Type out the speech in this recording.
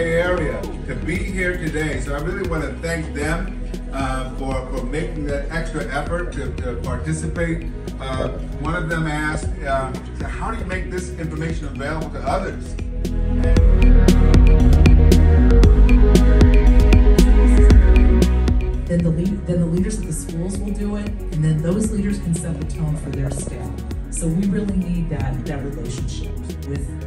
Bay Area to be here today. So I really want to thank them for making that extra effort to participate. One of them asked, so how do you make this information available to others? Then the leaders of the schools will do it, and then those leaders can set the tone for their staff. So we really need that relationship with